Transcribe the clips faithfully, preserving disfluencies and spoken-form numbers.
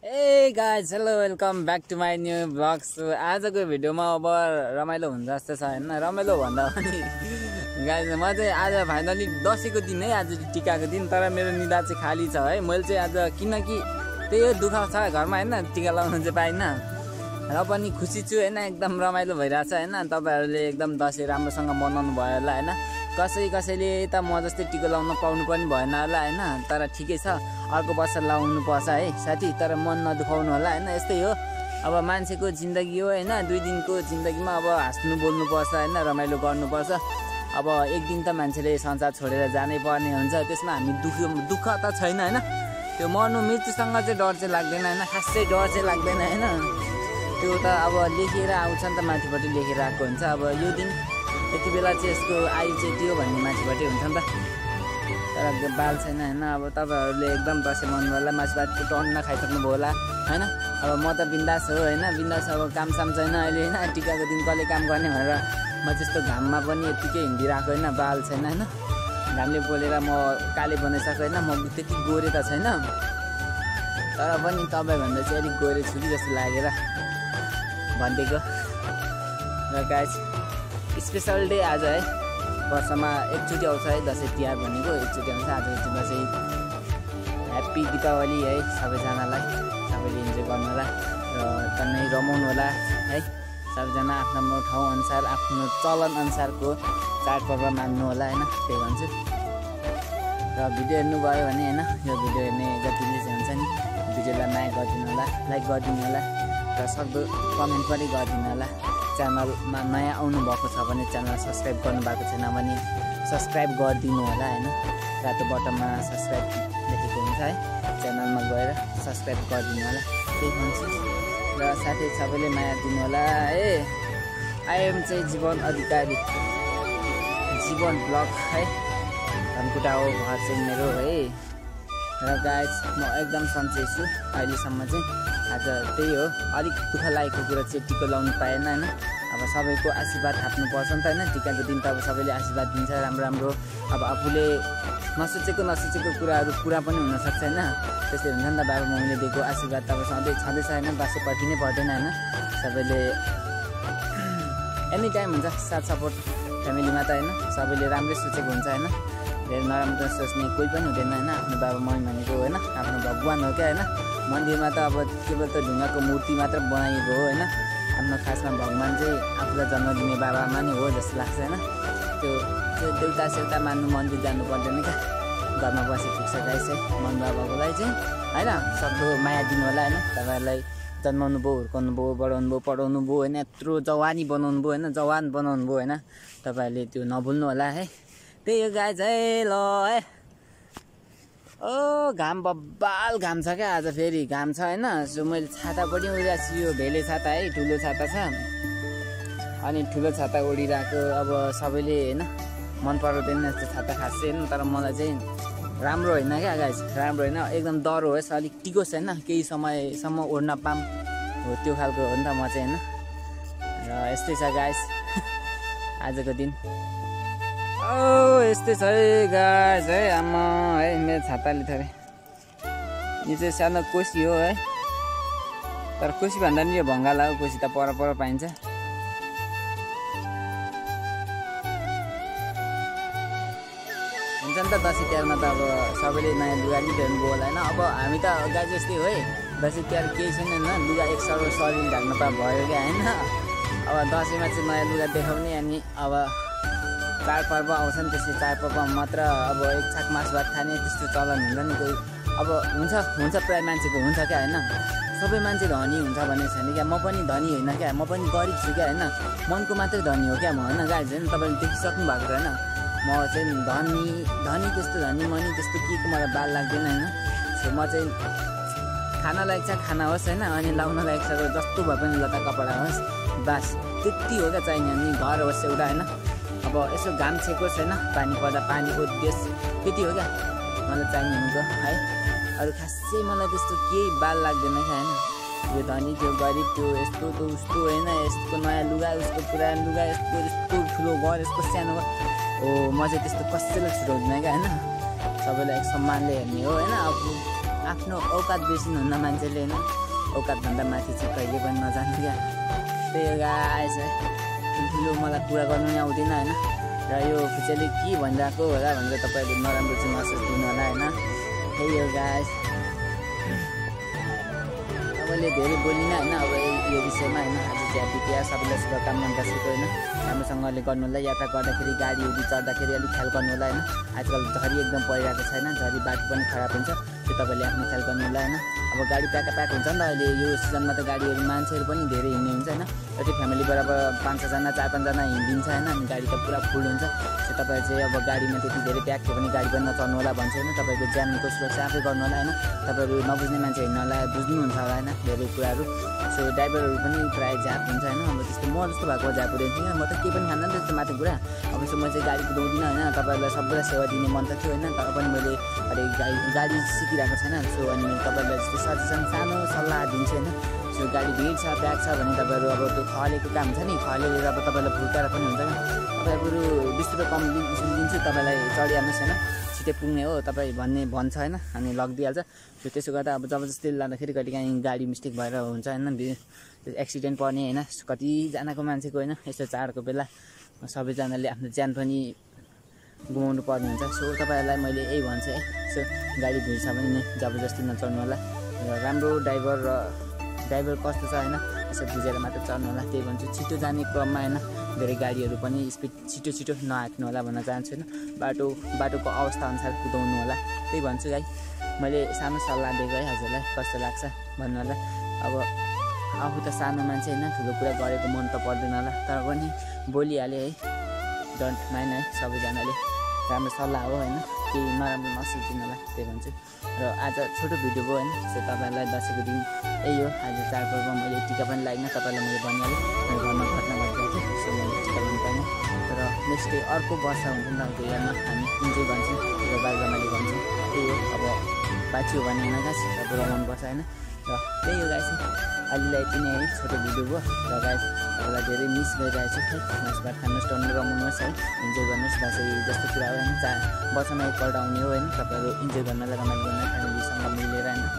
Hey guys, hello, welcome back to my new vlog. So आजको भिडियोमा अब रमाइलो हुन्छ जस्तो छ हैन। रमाइलो भन्दा पनि गाइस म चाहिँ आज फाइनली दशैंको दिन है, आज टिकाको दिन, तर मेरो निदा चाहिँ खाली छ है। मैले चाहिँ आज किनकि त्यही दुःख छ घरमा हैन, टिका लाउन चाहिँ पाइन र पनि खुसी छु हैन। एकदम रमाइलो भइराछ हैन। तपाईहरुले एकदम दशैं राम्रोसँग मनाउनु भयो होला हैन। कसै कसैले त म जस्तै टिका लाउन पाउनु पनि भएन होला हैन, तर ठिकै छ, अर्को वर्ष लाउनु पर्छ है साथी। तर मन नदुखाउनु होला हैन, यस्तै हो अब मान्छेको जिन्दगी हो हैन। दुई दिनको जिन्दगीमा अब हाँस्नु बोल्नु पर्छ हैन, रमाइलो गर्नुपर्छ। अब एक दिन त मान्छेले संसार छोडेर जानै पर्ने हुन्छ, त्यसमा हामी दुःख दुःख त छैन हैन। त्यो मर्नु मृत्युसँग चाहिँ डर चाहिँ लाग्दैन हैन, खासै डर चाहिँ लाग्दैन हैन। त्यो त अब लेखेर आउँछ नि त, माथिबाट लेखेर आएको हुन्छ। अब यो दिन यति बेला चाहिँ यसको आयु चाहिँ त्यो भन्ने मान्छेबाटै हुन्छ नि त, तर बाल छैन हैन। अब तपाईहरुले एकदम दशैं मनाउनु होला, मासुभात टन्न खाइसक्नु भयो होला हैन। अब म त बिन्दास हो हैन, बिन्दास। अब काम साम छैन अहिले हैन, टिकाको दिन कसले काम गर्ने भनेर म त्यस्तो घाममा पनि यतिकै हिँडिरहेको हैन, बाल छैन हैन। घामले पोलेर म काले बनाइसकेको हैन, म त्यति गोरे त छैन, तर पनि तपाईभन्दा चाहिँ अलिक गोरे छु कि जस्तो लागेर भनिदिएको। र गाइस स्पेशल डे आज है, वर्षमा एकचोटि आउँछ है दसैँ तिहार भनेको, एकचोटि आउँछ। आज चाहिँ दसैँ ह्याप्पी दीपावली है सबैजनालाई, सबैले इन्जोय गर्नु होला र एकदमै रमाउनु होला है। सबैजना आफ्नो आफ्नो ठाउँ अनुसार, आफ्नो चलन अनुसारको चाडपर्व मान्नु होला हैन, त्यही भन्छु। र भिडियो हेर्नुभयो भने हैन, यो भिडियो हेर्ने जतिले चाहिँ हुन्छ नि, भिडियोलाई माया गरिदिनु होला, लाइक गरिदिनु होला र सक्दो कमेन्ट पनि गरिदिनु होला। च्यानलमा नयाँ आउनु भएको छ भने च्यानल सब्सक्राइब गर्नु भएको छैन भने सब्सक्राइब गरिदिनु होला हैन। रातो बटनमा सब्सक्राइब लेखेको हुन्छ है, च्यानलमा गएर सब्सक्राइब गरिदिनु होला, त्यही भन्छु। र साथै सबैले माया दिनु होला है। आइएम चाहिँ जीवन अधिकारी, जीवन ब्लग है, धनकुटा हो घर चाहिँ मेरो है। र गाइस म एकदम सन्चै छु अहिलेसम्म चाहिँ। आज त्यही हो, अलिक दुःख लागेको कुरा चाहिँ टिका लाउनु पाएन हैन। अब सबैको आशीर्वाद थाप्नुपर्छ नि त हैन। टिकाको दिन त अब सबैले आशीर्वाद दिन्छ राम्रो राम्रो। अब आफूले नसोचेको नसोचेको कुराहरू पुरा पनि हुनसक्छ हैन, त्यस्तै हुन्छ नि त। बाबा मम्मीले दिएको आशीर्वाद त अब सधैँ छँदैछ हैन, दसैँपट्टि नै पर्दैन हैन। सबैले एनी टाइम हुन्छ साथ सपोर्ट फ्यामिलीमा त हैन, सबैले राम्रै सोचेको हुन्छ हैन। धेरै नराम्रो सोच्ने कोही पनि हुँदैन हैन। आफ्नो बाबा मम्मी भनेको हैन आफ्नो भगवान हो क्या हैन। मन्दिरमा त अब केवल त ढुङ्गाको मूर्ति मात्र बनाइएको हो हैन। आफ्नो खासमा भगवान चाहिँ आफूलाई जन्म दिने बाबामा नै हो जस्तो लाग्छ हैन। त्यो त्यो देउता सेउता मान्नु मन्दिर जानु पर्दैन क्या, घरमा बसी पुग्छ गाइस है। मन बाबाकोलाई चाहिँ हैन सक्दो माया दिनु होला हैन। तपाईँहरूलाई जन्माउनु भयो, हुर्काउनु भयो, बढाउनु भयो, पढाउनु भयो हैन, यत्रो जवानी बनाउनु भयो हैन, जवान बनाउनु भयो हैन। तपाईँहरूले त्यो नभुल्नु होला है। त्यही हो गाइस है। ल है, ओ घाम बब्बाल घाम छ क्या आज, फेरि घाम छ हैन। सो मैले छाता पनि उडिरहेको छु, यो भेले छाता है, ठुलो छाता छ। अनि ठुलो छाता उडिरहेको अब सबैले हैन मन पराउँदैन यस्तो छाता खासै हैन, तर मलाई चाहिँ राम्रो होइन क्या गाइस, राम्रो होइन, एकदम डर होस्, अलिक टिकोस् हैन, केही समयसम्म ओड्न पाम हो, त्यो खालको हो नि त म चाहिँ हैन। र यस्तै छ गाइस आजको दिन। ओ यस्तै छ है गाइस है। आमा है मेरो छाताले थोरै, यो चाहिँ सानो कोसी हो है, तर कोसी भन्दा नि यो भङ्गाला हो, कोसी त पर पर पाइन्छ। हुन्छ नि त दसैँ तिहारमा त अब सबैले नयाँ लुगा नि ल्याउनु भयो होला होइन। अब हामी त गाई जस्तै हो है, दसैँ तिहार केही छैन होइन, लुगा एक सौ शरीर ढाक्न त भयो क्या होइन। अब दसैँमा चाहिँ नयाँ लुगा देखाउने, अनि अब चाडपर्व आउँछ नि, त्यसै चाडपर्वमा मात्र अब एक छाक मासु भात खाने त्यस्तो चलन हुन्छ नि कोही। अब हुन्छ हुन्छ प्रायः मान्छेको हुन्छ क्या होइन। सबै मान्छे धनी हुन्छ भन्ने छैन क्या, म पनि धनी होइन क्या, म पनि गरिब छु क्या होइन। मनको मात्रै धनी हो क्या म होइन गाइस होइन, तपाईँले देखिसक्नु भएको छ होइन। म चाहिँ धनी धनी त्यस्तो धनी मनी त्यस्तो के को मलाई बाल लाग्दैन होइन। सो म चाहिँ खाना लायक छ खाना होस् होइन, अनि लाउन लायक छ जस्तो भए पनि लत्ता कपडा होस्, बास त्यति हो क्या चाहिने। अनि घर होस् एउटा होइन, अब यसो घाम छेकोस् होइन, पानी पर्दा पानीको देश, त्यति हो क्या मलाई चाहिने भनेको है। अरू खासै मलाई त्यस्तो केही बाल लाग्दैन क्या होइन। यो धनी त्यो गरिब त्यो यस्तो त्यो उस्तो होइन, यस्तो नयाँ लुगा उसको पुरानो लुगा, यस्तो यस्तो ठुलो घर यस्तो सानो घर, हो म चाहिँ त्यस्तो कसैलाई छुट्याउँदिनँ क्या होइन। सबैलाई एक सम्मानले हेर्ने हो होइन। आफू आफ्नो औकात बिर्सिनुहुन्न मान्छेले होइन, औकातभन्दा माथि चाहिँ कहिले पनि नजानु क्या। त्यही हो गाइस है, ठुल्ठुलो मलाई कुरा गर्नु नै आउँदैन होइन। र यो फुचेले के भनिरहेको होला भनेर तपाईँहरूले नराम्रो चाहिँ नसोच दिनु होला होइन। त्यही हो गाइस, तपाईँले धेरै बोलिनँ होइन अब यो विषयमा होइन। आज चाहिँ ह्याप्पी तिहार, सबैलाई शुभकामना दसैँको होइन। राम्रोसँगले गर्नु होला, यात्रा गर्दाखेरि गाडीहरू चढ्दाखेरि अलिक ख्याल गर्नु होला होइन। आजकल झरी एकदम परिरहेको छैन, झरी बाटो पनि खराब हुन्छ, त्यो तपाईँले आफ्नो ख्याल गर्नु होला होइन। अब गाडी प्याक प्याक हुन्छ नि त अहिले यो सिजनमा त गाडीहरू मान्छेहरू पनि धेरै हिँड्ने हुन्छ होइन। जति फ्यामिली बराबर पाँच छजना चार पाँचजना हिँडिदिन्छ होइन, अनि गाडी त पुरा फुल हुन्छ। त्यो तपाईँ चाहिँ अब गाडीमा त्यति धेरै प्याक थियो भने गाडी पनि नचढ्नु होला भन्छ होइन। तपाईँको ज्यानको सुरक्षा आफै गर्नु होला होइन। तपाईँहरू नबुझ्ने मान्छे हिँड्नु होला, बुझ्नुहुन्छ होला होइन धेरै कुराहरू। सो ड्राइभरहरू पनि प्रायः झ्याप हुन्छ होइन। अब त्यस्तो म जस्तो भएको झ्याप हुँदैन थियो, म त केही पनि खान्न त्यस्तो माथि कुरा। अब यसो म चाहिँ गाडी कुदाउँदिनँ होइन, तपाईँहरूलाई सबैलाई सेवा दिने मन त थियो होइन। तर पनि मैले अहिले गाडी गाडी सिकिरहेको छैन। सो अनि मैले तपाईँहरूलाई यस्तो सजेसन सानो सल्लाह दिन्छु होइन। सो गाडी भिड छ प्याक छ भने तपाईँहरू अब त्यो खलेको काम छ नि, खलेर अब तपाईँलाई फुर्काएर पनि हुन्छ क्या। तपाईँ बरु बिस रुपियाँ कम दिन्छु तपाईँलाई, चढिहाल्नुहोस् होइन, छिटै पुग्ने हो तपाईँ भन्ने भन्छ होइन, अनि लगिदिइहाल्छ। त्यो त्यसो गर्दा अब जबरजस्ती लाँदाखेरि कहिलेकाहीँ गाडी मिस्टेक भएर हुन्छ होइन, एक्सिडेन्ट पर्ने होइन। कतिजनाको मान्छेको होइन यस्तो चाडको बेला सबैजनाले आफ्नो ज्यान पनि गुमाउनु पर्ने हुन्छ। सो तपाईँहरूलाई मैले यही भन्छु है, सो गाडी भिड छ भने नि जबरजस्ती नचढ्नु होला। र राम्रो ड्राइभर र ड्राइभर कस्तो छ होइन यसो बुझेर मात्र चढ्नु होला। त्यही भन्छु, छिटो जाने क्रममा होइन धेरै गाडीहरू पनि स्पिड छिटो छिटो नहाक्नु होला भन्न चाहन्छु होइन। बाटो बाटोको अवस्था अनुसार कुदाउनु होला, त्यही भन्छु गाई। मैले सानो सल्लाह दिएको है हजुरलाई, कस्तो लाग्छ भन्नु होला। अब आफू त सानो मान्छे होइन, ठुलो कुरा गरेको मन त पर्दैन होला, तर पनि बोलिहालेँ है, डोन्ट माइन्ड है। सबैजनाले राम्रो सल्लाह हो होइन, केही नराम्रो नसोचिनु होला, त्यही भन्छु। र आज छोटो भिडियो भयो होइन। सो तपाईँहरूलाई दसैँको दिन यही हो, आज चाडपर्वमा मैले टिका पनि लाग्न तपाईँलाई मैले भनिहालेँ, मेरो घरमा घटना घटिरहेको थियो। सो मैले टिका पनि पाइनँ। तर नेक्स्ट डे अर्को वर्ष हुन्छ नि त, त्यो यादमा हामी इन्जोय गर्छौँ र बाल रमाइलो गर्छौँ। त्यही हो, अब बाँच्यो भने होइन गाइस, अब रमाउनुपर्छ होइन। र त्यही हो गाइस, अहिलेलाई यति नै है, छोटो भिडियो भयो। र गाइस तपाईँलाई धेरै मिस गरिरहेको छु है। मासुभात खानुहोस्, टर्नु रमाउनुहोस् है, इन्जोय गर्नुहोस्। दसैँ जस्तो कुरा हो होइन, चार वर्षमा एकपल्ट आउने हो होइन। तपाईँहरू इन्जोय गर्नलाई, रमाइलो गर्न, फ्यामिलीसँग मिलेर होइन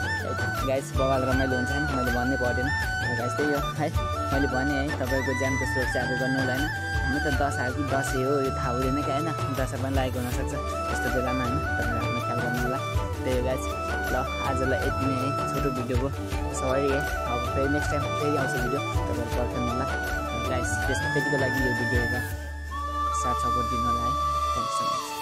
गाइस, बवाल रमाइलो हुन्छ होइन, मैले भन्नै पर्दैन गाइस। त्यही हो है, मैले भने है तपाईँको ज्यानको सुरक्षा अब गर्नु होला होइन। हामी त दस आयो कि दसैँ हो यो थाहा हुँदैन क्या होइन, दसैँ पनि लागेको हुनसक्छ यस्तो बेलामा होइन, तपाईँहरू आफ्नो ख्याल गर्नु होला। त्यही हो गाइस, ल आजलाई यति नै है, छोटो भिडियो भयो, सरी है। अब फेरि नेक्स्ट टाइम फेरि आउँछ भिडियो, तपाईँहरू पर्खनु होला गाइस। त्यस त्यतिको लागि यो भिडियो हेरेर साथ सपोर्ट दिनु होला है। Thank you so much.